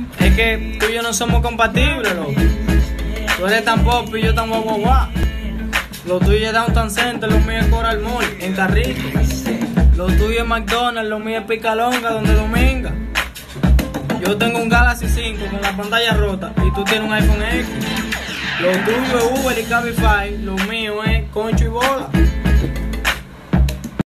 Es que tú y yo no somos compatibles, loco. Tú eres tan pop y yo tan guau guau guau. Lo tuyo es Downtown Center, lo mío es Coral Mall, en carrito. Lo tuyo es McDonald's, lo mío es Picalonga, donde dominga. Yo tengo un Galaxy 5 con la pantalla rota y tú tienes un iPhone X. Lo tuyo es Uber y Cabify, lo mío es Concho y Bola.